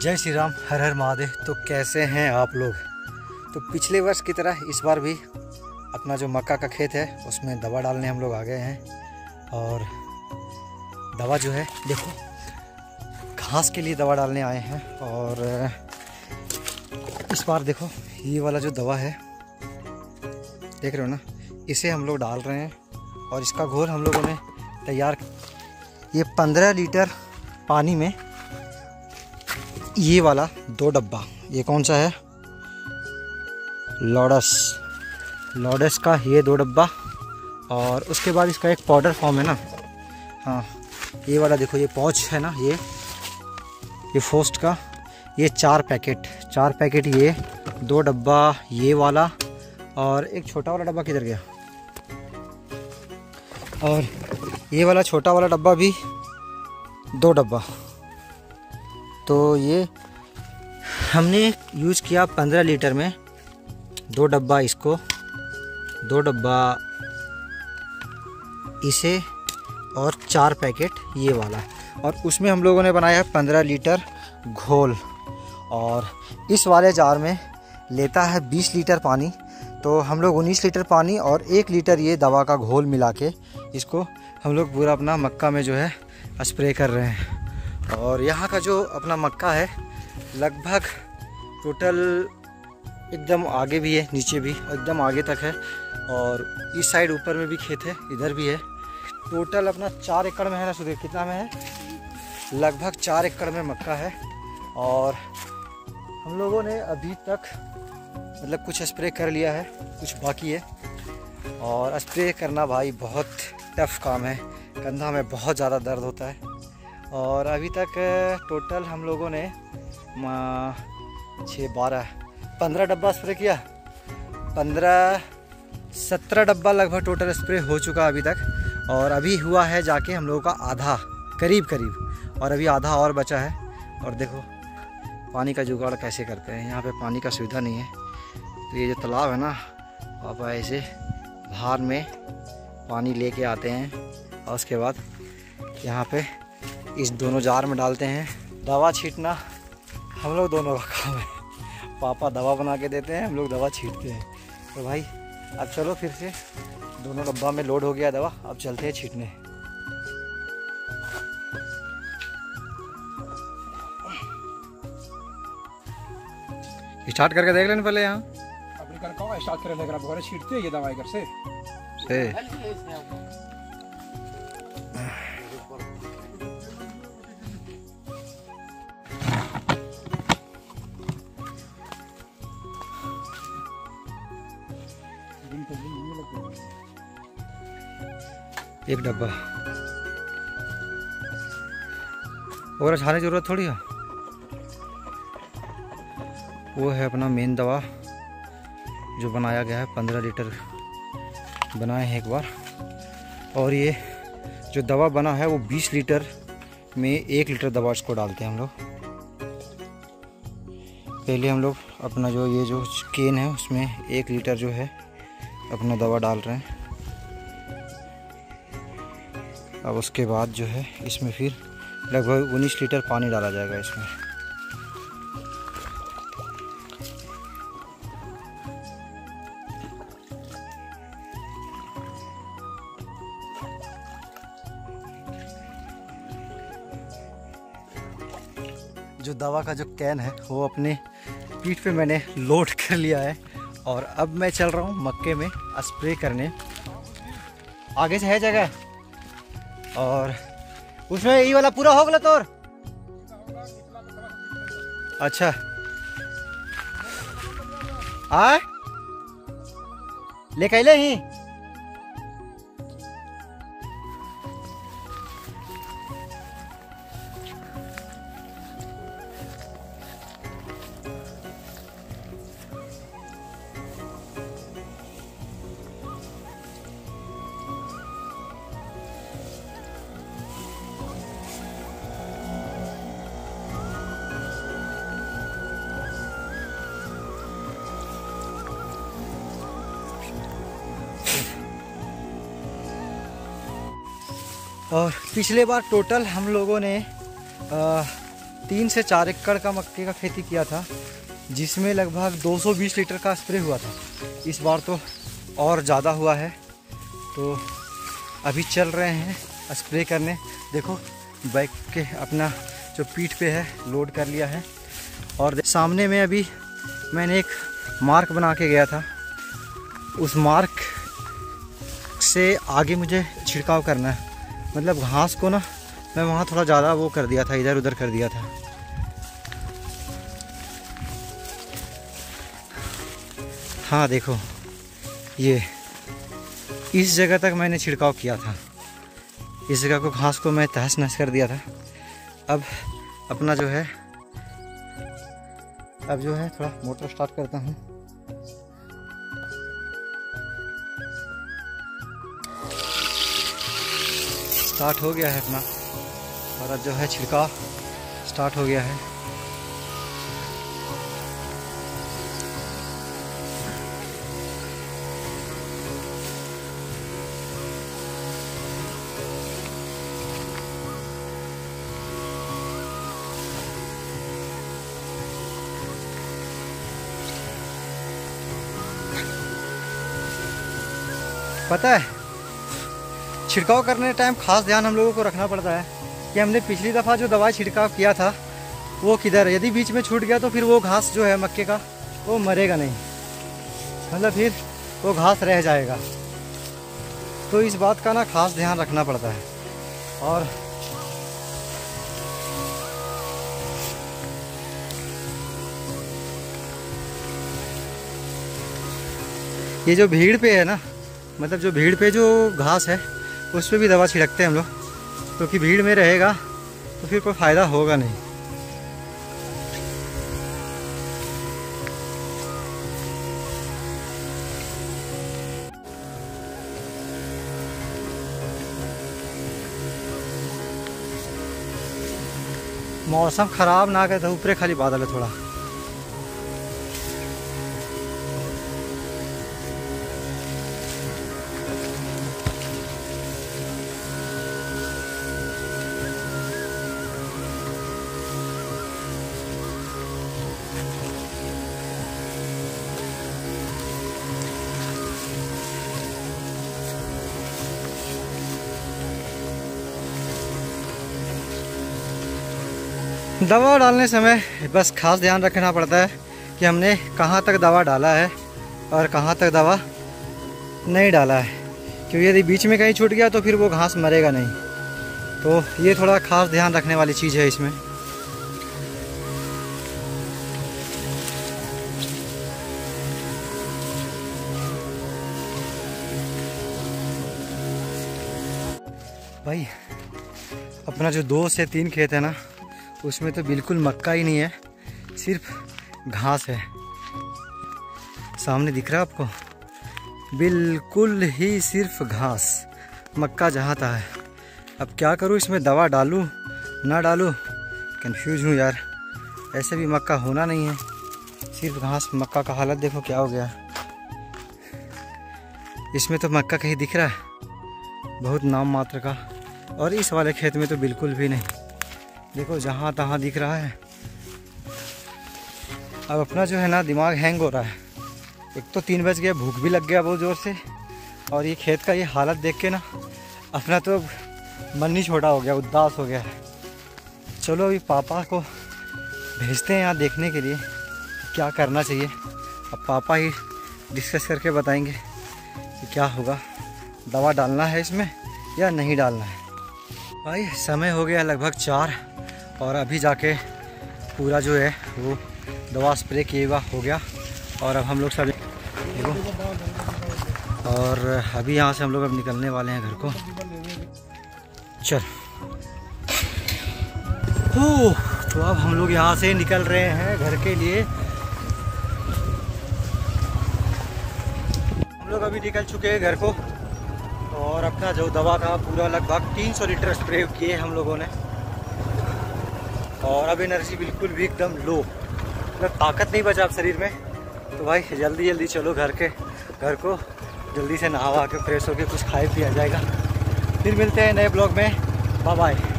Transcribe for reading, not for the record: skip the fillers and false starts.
जय श्री राम, हर हर महादेव। तो कैसे हैं आप लोग? तो पिछले वर्ष की तरह इस बार भी अपना जो मक्का का खेत है उसमें दवा डालने हम लोग आ गए हैं। और दवा जो है देखो, घास के लिए दवा डालने आए हैं। और इस बार देखो ये वाला जो दवा है देख रहे हो ना, इसे हम लोग डाल रहे हैं। और इसका घोल हम लोगों ने तैयार, ये 15 लीटर पानी में ये वाला 2 डब्बा, ये कौन सा है, लॉडस का ये 2 डब्बा। और उसके बाद इसका एक पाउडर फॉर्म है ना, हाँ ये वाला देखो, ये पाउच है ना, ये फोस्ट का, ये 4 पैकेट ये 2 डब्बा ये वाला। और एक छोटा वाला डब्बा किधर गया, और ये वाला छोटा वाला डब्बा भी 2 डब्बा। तो ये हमने यूज़ किया 15 लीटर में 2 डब्बा इसको, 2 डब्बा इसे, और 4 पैकेट ये वाला। और उसमें हम लोगों ने बनाया 15 लीटर घोल। और इस वाले जार में लेता है 20 लीटर पानी। तो हम लोग 19 लीटर पानी और 1 लीटर ये दवा का घोल मिला के इसको हम लोग पूरा अपना मक्का में जो है स्प्रे कर रहे हैं। और यहाँ का जो अपना मक्का है लगभग टोटल एकदम आगे भी है, नीचे भी एकदम आगे तक है। और इस साइड ऊपर में भी खेत है, इधर भी है। टोटल अपना 4 एकड़ में है ना सुधीर, कितना में है? लगभग 4 एकड़ में मक्का है। और हम लोगों ने अभी तक मतलब कुछ स्प्रे कर लिया है, कुछ बाकी है। और स्प्रे करना भाई बहुत टफ काम है, कंधा में बहुत ज़्यादा दर्द होता है। और अभी तक टोटल हम लोगों ने 15 डब्बा स्प्रे किया, 17 डब्बा लगभग टोटल स्प्रे हो चुका अभी तक। और अभी हुआ है जाके हम लोगों का आधा, करीब। और अभी आधा और बचा है। और देखो पानी का जुगाड़ कैसे करते हैं, यहाँ पे पानी का सुविधा नहीं है। तो ये जो तालाब है ना, पापा ऐसे बाहर में पानी लेके आते हैं और उसके बाद यहाँ पे इस दोनों जार में डालते हैं। दवा छींटना हम लोग दोनों का काम है, पापा दवा बना के देते हैं, हम लोग दवा छींटते हैं। तो भाई अब चलो फिर से, दोनों डब्बा में लोड हो गया दवा, अब चलते हैं छींटने। स्टार्ट करके देख लेने पहले, यहाँ अपने घर का स्टार्ट कर लेकर आप छींटते ये दवाई घर से एक डब्बा और छाने की जरूरत थोड़ी है। वो है अपना मेन दवा जो बनाया गया है, 15 लीटर बनाए हैं एक बार। और ये जो दवा बना है वो 20 लीटर में 1 लीटर दवा इसको डालते हैं हम लोग। पहले हम लोग अपना जो ये जो केन है उसमें 1 लीटर जो है अपना दवा डाल रहे हैं। अब उसके बाद जो है इसमें फिर लगभग 19 लीटर पानी डाला जाएगा इसमें। जो दवा का जो कैन है वो अपने पीठ पे मैंने लोड कर लिया है। और अब मैं चल रहा हूँ मक्के में स्प्रे करने। आगे से है जगह, और उसमें ये वाला पूरा हो गया तोर। अच्छा आ ले कैले ही और पिछले बार टोटल हम लोगों ने 3 से 4 एकड़ का मक्के का खेती किया था, जिसमें लगभग 220 लीटर का स्प्रे हुआ था। इस बार तो और ज़्यादा हुआ है, तो अभी चल रहे हैं स्प्रे करने। देखो बाइक के अपना जो पीठ पे है लोड कर लिया है। और सामने में अभी मैंने एक मार्क बना के गया था, उस मार्क से आगे मुझे छिड़काव करना है। मतलब घास को ना मैं वहाँ थोड़ा ज़्यादा वो कर दिया था, इधर उधर कर दिया था। हाँ देखो, ये इस जगह तक मैंने छिड़काव किया था। इस जगह को घास को मैं तहस नहस कर दिया था। अब अपना जो है थोड़ा मोटर स्टार्ट करता हूँ। स्टार्ट हो गया है अपना, और अब जो है छिड़काव स्टार्ट हो गया है। पता है, छिड़काव करने टाइम खास ध्यान हम लोगों को रखना पड़ता है कि हमने पिछली दफ़ा जो दवा छिड़काव किया था वो किधर है। यदि बीच में छूट गया तो फिर वो घास जो है मक्के का वो मरेगा नहीं, मतलब फिर वो घास रह जाएगा। तो इस बात का ना खास ध्यान रखना पड़ता है। और ये जो भीड़ पे है ना, मतलब जो भीड़ पे जो घास है उस पर भी दवा छिड़कते हैं हम लोग, क्योंकि भीड़ में रहेगा तो फिर कोई फ़ायदा होगा नहीं। मौसम ख़राब ना करे तो ऊपरे खाली बादल है थोड़ा। दवा डालने समय बस खास ध्यान रखना पड़ता है कि हमने कहाँ तक दवा डाला है और कहाँ तक दवा नहीं डाला है, क्योंकि यदि बीच में कहीं छूट गया तो फिर वो घास मरेगा नहीं। तो ये थोड़ा खास ध्यान रखने वाली चीज़ है इसमें। भाई अपना जो 2 से 3 खेत है ना, उसमें तो बिल्कुल मक्का ही नहीं है, सिर्फ घास है। सामने दिख रहा है आपको, बिल्कुल ही सिर्फ घास, मक्का जहाँ तहाँ है। अब क्या करूँ, इसमें दवा डालूँ ना डालूँ, कंफ्यूज हूँ यार। ऐसे भी मक्का होना नहीं है, सिर्फ घास। मक्का का हालत देखो क्या हो गया। इसमें तो मक्का कहीं दिख रहा है, बहुत नाम मात्र का, और इस वाले खेत में तो बिल्कुल भी नहीं। देखो जहाँ तहाँ दिख रहा है। अब अपना जो है ना दिमाग हैंग हो रहा है। एक तो 3 बज गया, भूख भी लग गया बहुत ज़ोर से, और ये खेत का ये हालत देख के ना अपना तो मन ही छोटा हो गया, उदास हो गया है। चलो अभी पापा को भेजते हैं यहाँ देखने के लिए क्या करना चाहिए। अब पापा ही डिस्कस करके बताएंगे कि क्या होगा, दवा डालना है इसमें या नहीं डालना है। भाई समय हो गया लगभग 4, और अभी जाके पूरा जो है वो दवा स्प्रे किए हुआ हो गया। और अब हम लोग सब देखो, और अभी यहाँ से हम लोग अब निकलने वाले हैं घर को। चल तो अब हम लोग यहाँ से निकल रहे हैं घर के लिए। हम लोग अभी निकल चुके हैं घर को, और अपना जो दवा था पूरा लगभग 300 लीटर स्प्रे किए हम लोगों ने। और अब एनर्जी बिल्कुल भी एकदम लो, मतलब ताकत नहीं बचा अब शरीर में। तो भाई जल्दी जल्दी चलो घर को, जल्दी से नहा के फ्रेश होके कुछ खाए पिया जाएगा। फिर मिलते हैं नए ब्लॉग में। Bye bye.